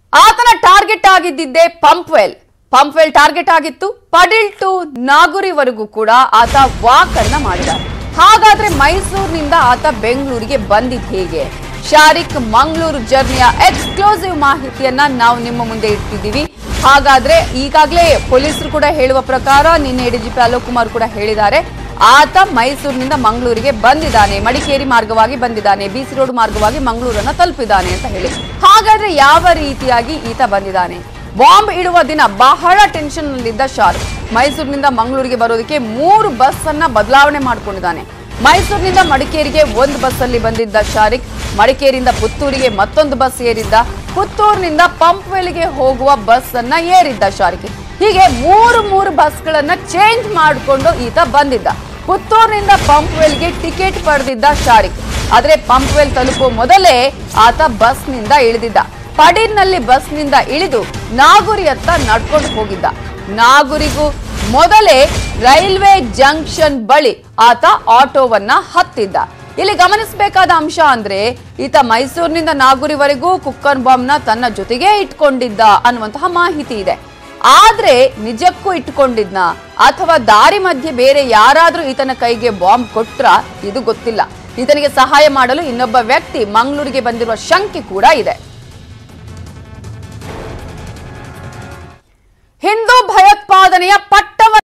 ಆತನ target ಆಗಿದ್ದಿದ್ದೆ Pumpwell target ಆಗಿತ್ತು. Padil to ನಾಗುರಿವರೆಗೂ ಕೂಡ ಆತ ವಾಕ್ ಅನ್ನ ಮಾಡಿದ. ಹಾಗಾದ್ರೆ ಮೈಸೂರಿನಿಂದ ಆತ ಬೆಂಗಳೂರಿಗೆ ಬಂದಿದ್ ಹೇಗೆ? ಶಾರಿಕ್ ಮಂಗಳೂರು ಜರ್ನಿಯ ಎಕ್ಸ್ಕ್ಲೂಸಿವ್ ಮಾಹಿತಿಯನ್ನ ನಾವು ನಿಮ್ಮ ಮುಂದೆ ಇಟ್ಟಿದ್ದೀವಿ. ಹಾಗಾದ್ರೆ ಈಗಾಗಲೇ ಪೊಲೀಸರು ಕೂಡ ಹೇಳುವ ಪ್ರಕಾರ ನಿನ್ನೆ ADGP ಅಲೋಕ್ ಕುಮಾರ್ ಕೂಡ ಹೇಳಿದ್ದಾರೆ, ಆತ ಮೈಸೂರಿನಿಂದ ಮಂಗಳೂರಿಗೆ ಬಂದಿದ್ದಾನೆ, ಮಡಿಕೇರಿ ಮಾರ್ಗವಾಗಿ ಬಂದಿದ್ದಾನೆ, BC ರೋಡ್ ಮಾರ್ಗವಾಗಿ ಮಂಗಳೂರನ್ನ ತಲುಪಿದ್ದಾನೆ ಅಂತ ಹೇಳಿ. ಹಾಗಾದ್ರೆ ಯಾವ ರೀತಿಯಾಗಿ ಈತ ಬಂದಿದ್ದಾನೆ? ಬಾಂಬ್ ಇಡುವ ದಿನ ಬಹಳ ಟೆನ್ಷನ್ ನಲ್ಲಿದ್ದ ಶಾರಿಕ್ ಮೈಸೂರಿನಿಂದ ಮಂಗಳೂರಿಗೆ ಬರೋದಕ್ಕೆ 3 ಬಸ್ ಅನ್ನ ಬದಲಾವಣೆ ಮಾಡಿಕೊಂಡಿದ್ದಾನೆ. ಮೈಸೂರಿನಿಂದ ಮಡಿಕೇರಿಗೆ ಒಂದು ಬಸ್ ಅಲ್ಲಿ ಬಂದಿದ್ದ ಶಾರಿಕ್, ಮಡಿಕೇರಿಯಿಂದ ಪುತ್ತೂರಿಗೆ ಮತ್ತೊಂದು ಬಸ್ ಏರಿದ್ದ, ಪುತ್ತೂರಿನಿಂದ ಪಂಪ್ವೆಲ್ಗೆ ಹೋಗುವ ಬಸ್ ಅನ್ನ ಏರಿದ್ದ ಶಾರಿಕ್. ಹೀಗೆ ಮೂರು ಬಸ್ಗಳನ್ನ ಚೇಂಜ್ ಮಾಡಿಕೊಂಡು ಈತ ಬಂದಿದ್ದ. ಪುತ್ತೂರಿನಿಂದ ಪಂಪ್ವೆಲ್ಗೆ ಟಿಕೆಟ್ ಪಡೆದಿದ್ದ ಶಾರಿಕ್. ಆದ್ರೆ ಪಂಪ್ವೆಲ್ ತಲುಪುವ ಮೊದಲೇ ಆತ ಬಸ್ನಿಂದ ಇಳಿದಿದ್ದ. ಪಡೀರ್ನಲ್ಲಿ ಬಸ್ನಿಂದ ಇಳಿದು ನಾಗುರಿಯತ್ತ ನಡ್ಕೊಂಡು ಹೋಗಿದ್ದ. ನಾಗುರಿಗೂ ಮೊದಲೇ ರೈಲ್ವೆ ಜಂಕ್ಷನ್ ಬಳಿ ಆತ ಆಟೋವನ್ನ ಹತ್ತಿದ್ದ. ಇಲ್ಲಿ ಗಮನಿಸಬೇಕಾದ ಅಂಶ ಅಂದ್ರೆ ಈತ ಮೈಸೂರಿನಿಂದ ನಾಗುರಿವರೆಗೂ ಕುಕ್ಕರ್ ಬಾಂಬ್ನ ತನ್ನ ಜೊತೆಗೆ ಇಟ್ಕೊಂಡಿದ್ದ ಅನ್ನುವಂತಹ ಮಾಹಿತಿ ಇದೆ. ಆದ್ರೆ ನಿಜಕ್ಕೂ ಇಟ್ಕೊಂಡಿದ್ನ ಅಥವಾ ದಾರಿ ಮಧ್ಯೆ ಬೇರೆ ಯಾರಾದ್ರೂ ಈತನ ಕೈಗೆ ಬಾಂಬ್ ಕೊಟ್ರ ಇದು ಗೊತ್ತಿಲ್ಲ. ಈತನಿಗೆ ಸಹಾಯ ಮಾಡಲು ಇನ್ನೊಬ್ಬ ವ್ಯಕ್ತಿ ಮಂಗಳೂರಿಗೆ ಬಂದಿರುವ ಶಂಕೆ ಕೂಡ ಇದೆ. ಹಿಂದೂ ಭಯೋತ್ಪಾದನೆಯ ಪಟ್ಟ